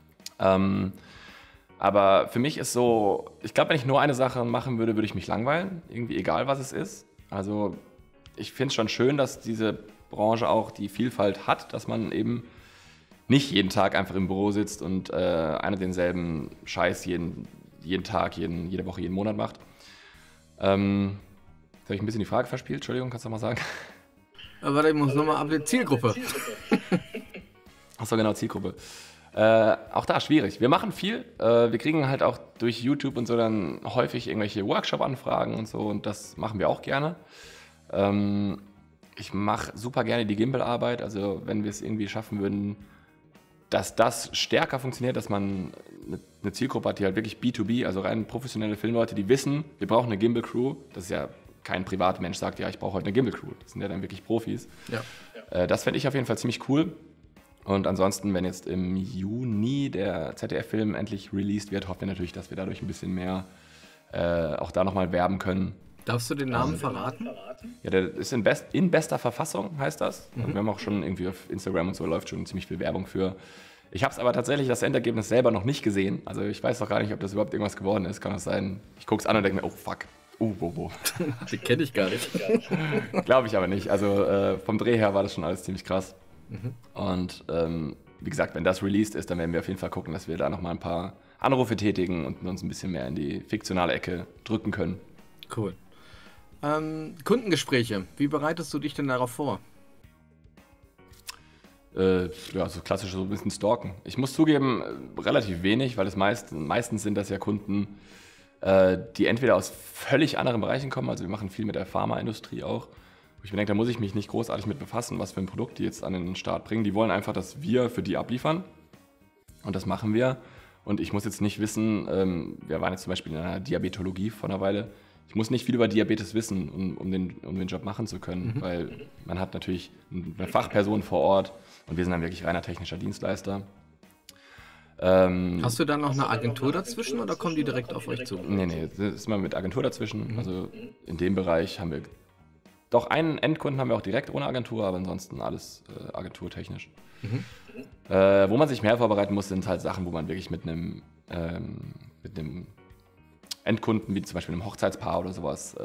Speaker 2: Aber für mich ist so, ich glaube, wenn ich nur eine Sache machen würde, würde ich mich langweilen. Irgendwie egal, was es ist. Also ich finde es schon schön, dass diese Branche auch die Vielfalt hat, dass man eben nicht jeden Tag einfach im Büro sitzt und einen und denselben Scheiß jeden Tag, jede Woche, jeden Monat macht. Jetzt habe ich ein bisschen die Frage verspielt. Entschuldigung, kannst du noch mal sagen?
Speaker 1: Warte, ich muss nochmal ab der Zielgruppe.
Speaker 2: Achso, genau, Zielgruppe. Auch da schwierig. Wir machen viel. Wir kriegen halt auch durch YouTube und so dann häufig irgendwelche Workshop-Anfragen und so und das machen wir auch gerne. Ich mache super gerne die Gimbal-Arbeit. Also wenn wir es irgendwie schaffen würden, dass das stärker funktioniert, dass man eine Zielgruppe hat, die halt wirklich B2B, also rein professionelle Filmleute, die wissen, wir brauchen eine Gimbal-Crew. Das ist ja kein Privatmensch, sagt, ja, ich brauche heute eine Gimbal-Crew. Das sind ja dann wirklich Profis. Ja. Das fände ich auf jeden Fall ziemlich cool. Und ansonsten, wenn jetzt im Juni der ZDF-Film endlich released wird, hoffen wir natürlich, dass wir dadurch ein bisschen mehr auch da nochmal werben können.
Speaker 1: Darfst du den Namen verraten?
Speaker 2: Ja, der ist in bester Verfassung, heißt das. Und wir haben auch schon irgendwie auf Instagram und so läuft schon ziemlich viel Werbung für. Ich habe es aber tatsächlich das Endergebnis selber noch nicht gesehen. Also ich weiß doch gar nicht, ob das überhaupt irgendwas geworden ist. Kann das sein? Ich gucke es an und denke mir, oh fuck. Wo.
Speaker 1: Die kenne ich gar nicht.
Speaker 2: Glaube ich aber nicht. Also vom Dreh her war das schon alles ziemlich krass. Und wie gesagt, wenn das released ist, dann werden wir auf jeden Fall gucken, dass wir da nochmal ein paar Anrufe tätigen und uns ein bisschen mehr in die fiktionale Ecke drücken können.
Speaker 1: Cool. Kundengespräche, wie bereitest du dich denn darauf vor?
Speaker 2: Ja, so klassisch so ein bisschen stalken. Ich muss zugeben, relativ wenig, weil es meistens sind das ja Kunden, die entweder aus völlig anderen Bereichen kommen, also wir machen viel mit der Pharmaindustrie auch, wo ich mir denke, da muss ich mich nicht großartig mit befassen, was für ein Produkt die jetzt an den Start bringen. Die wollen einfach, dass wir für die abliefern und das machen wir. Und ich muss jetzt nicht wissen, wir waren jetzt zum Beispiel in einer Diabetologie vor einer Weile, ich muss nicht viel über Diabetes wissen, um den Job machen zu können, weil man hat natürlich eine Fachperson vor Ort und wir sind dann wirklich reiner technischer Dienstleister.
Speaker 1: Hast du dann noch eine Agentur dazwischen oder kommen die direkt auf euch zu?
Speaker 2: Nee, das ist immer mit Agentur dazwischen. Also in dem Bereich haben wir, doch einen Endkunden haben wir auch direkt ohne Agentur, aber ansonsten alles agenturtechnisch. Wo man sich mehr vorbereiten muss, sind halt Sachen, wo man wirklich mit einem Endkunden, wie zum Beispiel einem Hochzeitspaar oder sowas,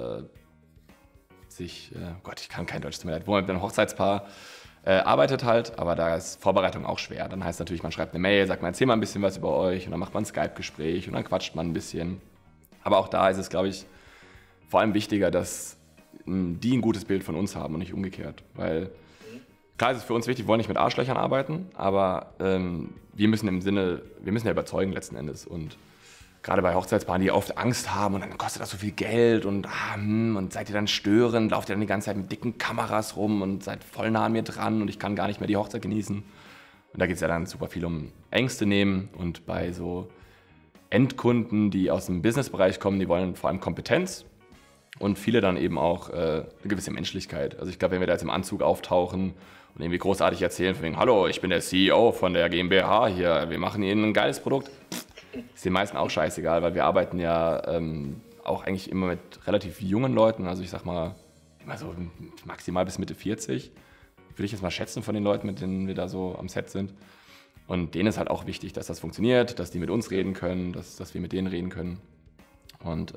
Speaker 2: Gott, ich kann kein Deutsch, tut mir leid, wo man mit einem Hochzeitspaar arbeitet halt, aber da ist Vorbereitung auch schwer. Dann heißt natürlich, man schreibt eine Mail, sagt man, erzähl mal ein bisschen was über euch und dann macht man ein Skype-Gespräch und dann quatscht man ein bisschen. Aber auch da ist es, glaube ich, vor allem wichtiger, dass die ein gutes Bild von uns haben und nicht umgekehrt. Weil klar ist es für uns wichtig, wir wollen nicht mit Arschlöchern arbeiten, aber wir müssen ja überzeugen letzten Endes. Und gerade bei Hochzeitspaaren, die oft Angst haben und dann kostet das so viel Geld und seid ihr dann störend, lauft ihr dann die ganze Zeit mit dicken Kameras rum und seid voll nah an mir dran und ich kann gar nicht mehr die Hochzeit genießen. Und da geht es ja dann super viel um Ängste nehmen und bei so Endkunden, die aus dem Businessbereich kommen, die wollen vor allem Kompetenz und viele dann eben auch eine gewisse Menschlichkeit. Also ich glaube, wenn wir da jetzt im Anzug auftauchen und irgendwie großartig erzählen von wegen, hallo, ich bin der CEO von der GmbH hier, wir machen Ihnen ein geiles Produkt, ist den meisten auch scheißegal, weil wir arbeiten ja auch eigentlich immer mit relativ jungen Leuten, also ich sag mal immer so maximal bis Mitte 40, würde ich jetzt mal schätzen von den Leuten, mit denen wir da so am Set sind. Und denen ist halt auch wichtig, dass das funktioniert, dass die mit uns reden können, dass wir mit denen reden können. Und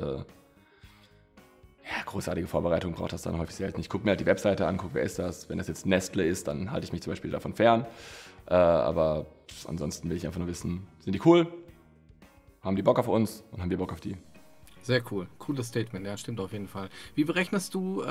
Speaker 2: großartige Vorbereitung braucht das dann häufig selten. Ich gucke mir halt die Webseite an, gucke, wer ist das. Wenn das jetzt Nestle ist, dann halte ich mich zum Beispiel davon fern. Aber ansonsten will ich einfach nur wissen, sind die cool? Haben die Bock auf uns und haben wir Bock auf die?
Speaker 1: Sehr cool. Cooles Statement, ja, stimmt auf jeden Fall. Wie berechnest du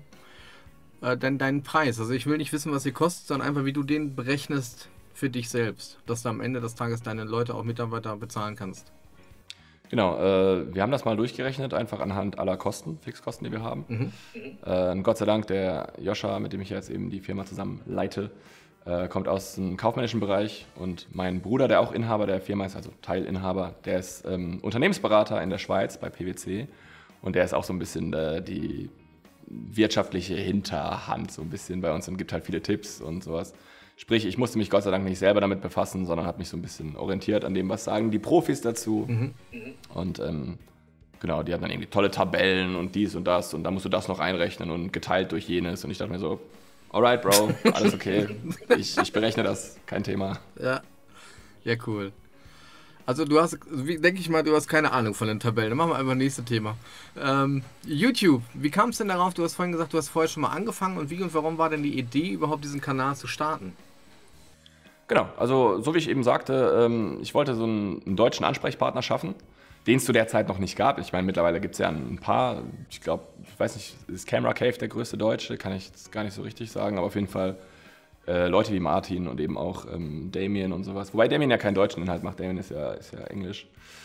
Speaker 1: denn deinen Preis? Also ich will nicht wissen, was sie kostet, sondern einfach, wie du den berechnest für dich selbst, dass du am Ende des Tages deine Leute, auch Mitarbeiter bezahlen kannst.
Speaker 2: Genau, wir haben das mal durchgerechnet, einfach anhand aller Kosten, Fixkosten, die wir haben. Gott sei Dank, der Joscha, mit dem ich jetzt eben die Firma zusammen leite, kommt aus dem kaufmännischen Bereich und mein Bruder, der auch Inhaber der Firma ist, also Teilinhaber, der ist Unternehmensberater in der Schweiz bei PwC und der ist auch so ein bisschen die wirtschaftliche Hinterhand so ein bisschen bei uns und gibt halt viele Tipps und sowas. Sprich, ich musste mich Gott sei Dank nicht selber damit befassen, sondern habe mich so ein bisschen orientiert an dem, was sagen die Profis dazu. Und Genau, die hatten dann irgendwie tolle Tabellen und dies und das und da musst du das noch einrechnen und geteilt durch jenes. Und ich dachte mir so, alright, Bro, alles okay. Ich berechne das, kein Thema.
Speaker 1: Ja, ja, cool. Also du hast, denke ich mal, du hast keine Ahnung von den Tabellen. Dann machen wir einfach nächstes Thema. YouTube, wie kam es denn darauf? Du hast vorhin gesagt, du hast vorher schon mal angefangen. Und wie und warum war denn die Idee, überhaupt diesen Kanal zu starten?
Speaker 2: Genau, also so wie ich eben sagte, ich wollte so einen deutschen Ansprechpartner schaffen, den es zu der Zeit noch nicht gab. Ich meine, mittlerweile gibt es ja ein paar. Ich glaube, ich weiß nicht, ist Camera Cave der größte Deutsche? Kann ich jetzt gar nicht so richtig sagen, aber auf jeden Fall Leute wie Martin und eben auch Damien und sowas. Wobei Damien ja keinen deutschen Inhalt macht, Damien ist ja Englisch.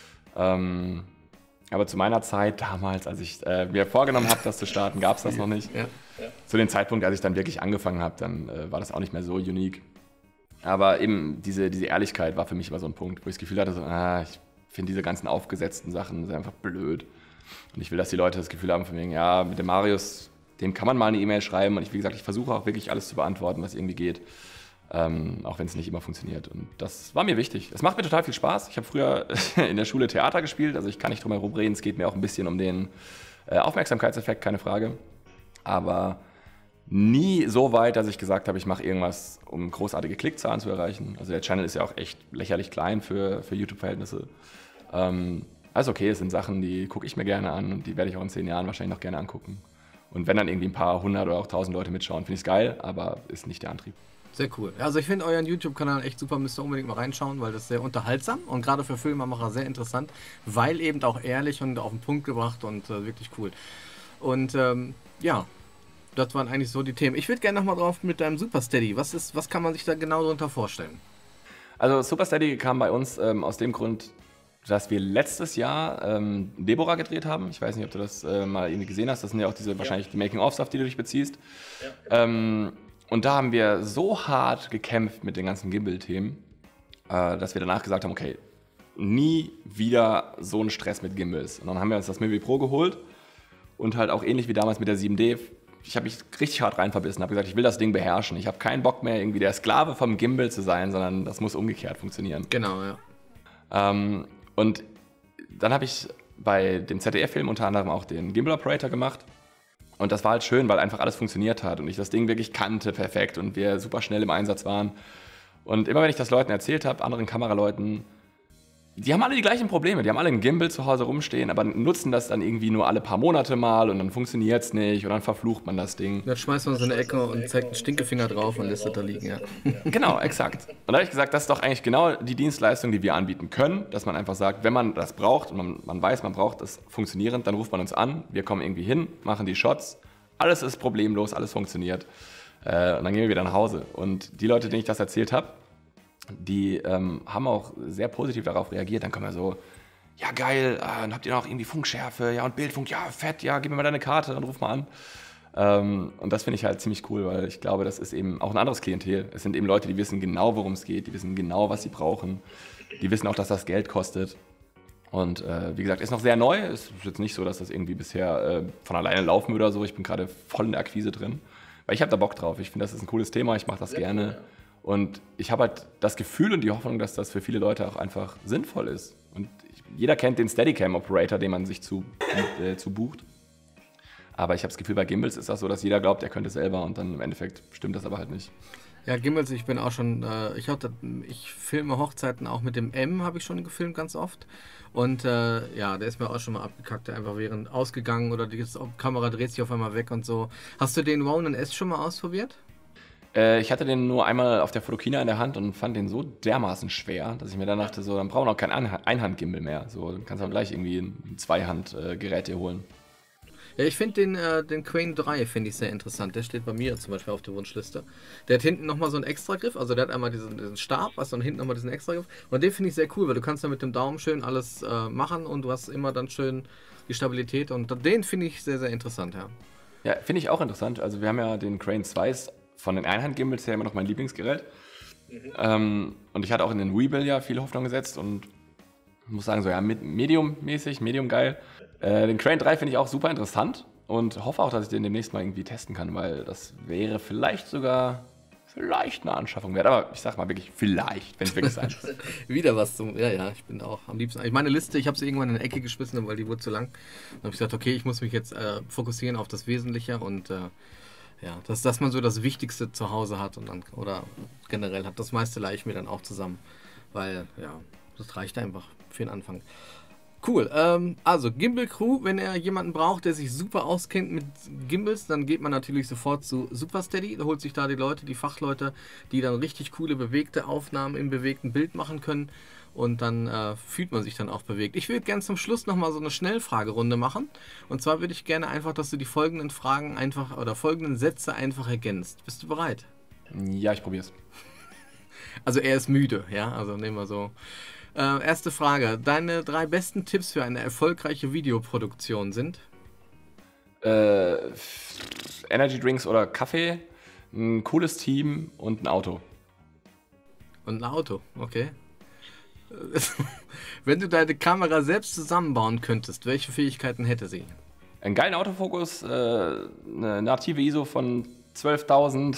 Speaker 2: Aber zu meiner Zeit damals, als ich mir vorgenommen habe, das zu starten, gab es das noch nicht. Ja. Zu dem Zeitpunkt, als ich dann wirklich angefangen habe, dann war das auch nicht mehr so unique. Aber eben diese Ehrlichkeit war für mich immer so ein Punkt, wo ich das Gefühl hatte, so, ich finde diese ganzen aufgesetzten Sachen sind einfach blöd. Und ich will, dass die Leute das Gefühl haben von wegen, ja, mit dem Marius, dem kann man mal eine E-Mail schreiben. Und ich, wie gesagt, ich versuche auch wirklich alles zu beantworten, was irgendwie geht. Auch wenn es nicht immer funktioniert. Und das war mir wichtig. Es macht mir total viel Spaß. Ich habe früher in der Schule Theater gespielt, also ich kann nicht drum herum reden. Es geht mir auch ein bisschen um den Aufmerksamkeitseffekt, keine Frage. Aber nie so weit, dass ich gesagt habe, ich mache irgendwas, um großartige Klickzahlen zu erreichen. Also der Channel ist ja auch echt lächerlich klein für YouTube-Verhältnisse. Also okay, es sind Sachen, die gucke ich mir gerne an und die werde ich auch in 10 Jahren wahrscheinlich noch gerne angucken. Und wenn dann irgendwie ein paar 100 oder auch 1000 Leute mitschauen, finde ich es geil, aber ist nicht der Antrieb.
Speaker 1: Sehr cool. Also ich finde euren YouTube-Kanal echt super, müsst ihr unbedingt mal reinschauen, weil das ist sehr unterhaltsam und gerade für Filmemacher sehr interessant, weil eben auch ehrlich und auf den Punkt gebracht und wirklich cool. Und ja, das waren eigentlich so die Themen. Ich würde gerne nochmal drauf mit deinem Super Steady. Was kann man sich da genau darunter vorstellen?
Speaker 2: Also Super Steady kam bei uns aus dem Grund, dass wir letztes Jahr Deborah gedreht haben. Ich weiß nicht, ob du das mal irgendwie gesehen hast. Das sind ja auch wahrscheinlich die Making-ofs, auf die du dich beziehst. Ja. Und da haben wir so hart gekämpft mit den ganzen Gimbal-Themen, dass wir danach gesagt haben, okay, nie wieder so ein Stress mit Gimbals. Und dann haben wir uns das Mivi Pro geholt und halt auch ähnlich wie damals mit der 7D. Ich habe mich richtig hart rein verbissen, habe gesagt, ich will das Ding beherrschen. Ich habe keinen Bock mehr, irgendwie der Sklave vom Gimbal zu sein, sondern das muss umgekehrt funktionieren.
Speaker 1: Genau, ja.
Speaker 2: Und dann habe ich bei dem ZDF-Film unter anderem auch den Gimbal Operator gemacht. Und das war halt schön, weil einfach alles funktioniert hat und ich das Ding wirklich kannte perfekt und wir super schnell im Einsatz waren. Und immer wenn ich das Leuten erzählt habe, anderen Kameraleuten, die haben alle die gleichen Probleme. Die haben alle einen Gimbal zu Hause rumstehen, aber nutzen das dann irgendwie nur alle paar Monate mal und dann funktioniert es nicht und dann verflucht man das Ding.
Speaker 1: Dann schmeißt man so eine Ecke und zeigt einen Stinkefinger drauf und lässt es da liegen, ja.
Speaker 2: Genau, exakt. Und da habe ich gesagt, das ist doch eigentlich genau die Dienstleistung, die wir anbieten können, dass man einfach sagt, wenn man das braucht und man weiß, man braucht das funktionierend, dann ruft man uns an, wir kommen irgendwie hin, machen die Shots, alles ist problemlos, alles funktioniert und dann gehen wir wieder nach Hause. Und die Leute, denen ich das erzählt habe, die haben auch sehr positiv darauf reagiert. Dann kommen wir so, ja geil, dann habt ihr noch irgendwie Funkschärfe, ja und Bildfunk, ja fett, ja gib mir mal deine Karte, dann ruf mal an. Und das finde ich halt ziemlich cool, weil ich glaube, das ist eben auch ein anderes Klientel. Es sind eben Leute, die wissen genau, worum es geht, die wissen genau, was sie brauchen. Die wissen auch, dass das Geld kostet. Und wie gesagt, ist noch sehr neu. Es ist jetzt nicht so, dass das irgendwie bisher von alleine laufen würde oder so. Ich bin gerade voll in der Akquise drin, weil ich habe da Bock drauf. Ich finde, das ist ein cooles Thema, ich mache das gerne. Und ich habe halt das Gefühl und die Hoffnung, dass das für viele Leute auch einfach sinnvoll ist. Und jeder kennt den Steadicam-Operator, den man sich zu bucht. Aber ich habe das Gefühl, bei Gimbals ist das so, dass jeder glaubt, er könnte selber und dann im Endeffekt stimmt das aber halt nicht.
Speaker 1: Ja, Gimbals, ich bin auch schon, ich filme Hochzeiten auch mit dem M, habe ich schon gefilmt ganz oft. Und ja, der ist mir auch schon mal abgekackt, einfach während ausgegangen oder die Kamera dreht sich auf einmal weg und so. Hast du den Ronin S schon mal ausprobiert?
Speaker 2: Ich hatte den nur einmal auf der Fotokina in der Hand und fand den so dermaßen schwer, dass ich mir dann dachte, so, dann brauchen wir auch kein Einhandgimbal mehr. So, dann kannst du auch gleich irgendwie ein Zweihandgerät dir holen.
Speaker 1: Ja, ich finde den Crane 3 finde ich sehr interessant. Der steht bei mir zum Beispiel auf der Wunschliste. Der hat hinten nochmal so einen Extragriff, also der hat einmal diesen Stab, und hinten nochmal diesen Extragriff. Und den finde ich sehr cool, weil du kannst da mit dem Daumen schön alles machen und du hast immer dann schön die Stabilität und den finde ich sehr, sehr interessant, ja.
Speaker 2: Ja, finde ich auch interessant. Also wir haben ja den Crane 2 von den Einhandgimbals her immer noch mein Lieblingsgerät. Und ich hatte auch in den Weebill ja viel Hoffnung gesetzt und muss sagen, so ja, Medium-mäßig, Medium geil. Den Crane 3 finde ich auch super interessant und hoffe auch, dass ich den demnächst mal irgendwie testen kann, weil das wäre vielleicht sogar, vielleicht eine Anschaffung wert. Aber ich sag mal wirklich vielleicht, wenn es wirklich sein muss.
Speaker 1: Wieder was zum. Ja, ich bin auch am liebsten. Meine Liste, ich habe sie irgendwann in eine Ecke geschmissen, weil die wurde zu lang. Dann habe ich gesagt, okay, ich muss mich jetzt fokussieren auf das Wesentliche und ja, dass man so das Wichtigste zu Hause hat und dann, oder generell hat. Das meiste leihe ich mir dann auch zusammen, weil ja, das reicht einfach für den Anfang. Cool, also Gimbal Crew, wenn ihr jemanden braucht, der sich super auskennt mit Gimbals, dann geht man natürlich sofort zu Supersteady, da holt sich da die Leute, die Fachleute, die dann richtig coole bewegte Aufnahmen im bewegten Bild machen können und dann fühlt man sich dann auch bewegt. Ich würde gerne zum Schluss nochmal so eine Schnellfragerunde machen und zwar würde ich gerne einfach, dass du die folgenden Fragen einfach oder folgenden Sätze einfach ergänzt. Bist du bereit?
Speaker 2: Ja, ich probier's.
Speaker 1: Also er ist müde, ja, also nehmen wir so. Erste Frage. Deine 3 besten Tipps für eine erfolgreiche Videoproduktion sind?
Speaker 2: Energy Drinks oder Kaffee, ein cooles Team und ein Auto.
Speaker 1: Und ein Auto, okay. Wenn du deine Kamera selbst zusammenbauen könntest, welche Fähigkeiten hätte sie?
Speaker 2: Einen geilen Autofokus, eine native ISO von 12.000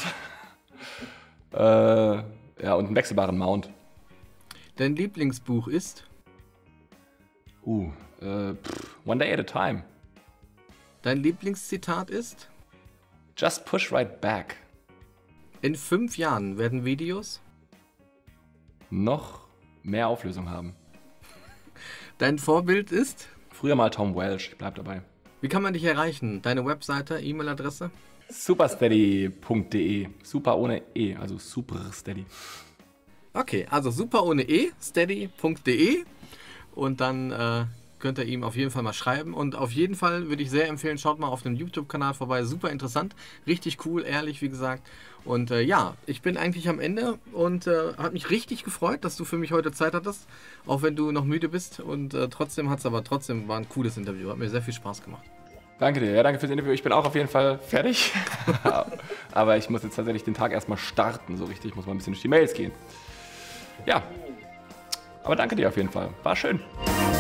Speaker 2: ja, und einen wechselbaren Mount.
Speaker 1: Dein Lieblingsbuch ist?
Speaker 2: One Day at a Time.
Speaker 1: Dein Lieblingszitat ist?
Speaker 2: Just push right back.
Speaker 1: In 5 Jahren werden Videos?
Speaker 2: Noch mehr Auflösung haben.
Speaker 1: Dein Vorbild ist?
Speaker 2: Früher mal Tom Welsh, ich bleib dabei.
Speaker 1: Wie kann man dich erreichen? Deine Webseite, E-Mail-Adresse?
Speaker 2: Supersteady.de. Super ohne E, also Supersteady.
Speaker 1: Okay, also super ohne E, steady.de und dann könnt ihr ihm auf jeden Fall mal schreiben und auf jeden Fall würde ich sehr empfehlen, schaut mal auf dem YouTube-Kanal vorbei, super interessant, richtig cool, ehrlich, wie gesagt und ja, ich bin eigentlich am Ende und hat mich richtig gefreut, dass du für mich heute Zeit hattest, auch wenn du noch müde bist und trotzdem war ein cooles Interview, hat mir sehr viel Spaß gemacht.
Speaker 2: Danke dir, ja, danke fürs Interview. Ich bin auch auf jeden Fall fertig, aber ich muss jetzt tatsächlich den Tag erstmal starten, so richtig, ich muss mal ein bisschen durch die Mails gehen. Ja, aber danke dir auf jeden Fall. War schön.